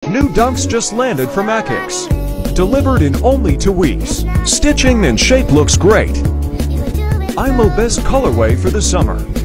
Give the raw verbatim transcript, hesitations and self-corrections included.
New dunks just landed from Akix. Delivered in only two weeks. Stitching and shape looks great. I M O best colorway for the summer.